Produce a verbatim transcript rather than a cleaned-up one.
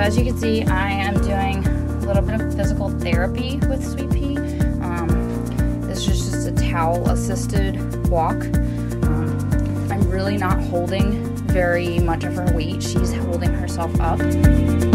as you can see, I am doing a little bit of physical therapy with Sweet Pea. Um, this is just a towel-assisted walk. Um, I'm really not holding very much of her weight. She's holding herself up.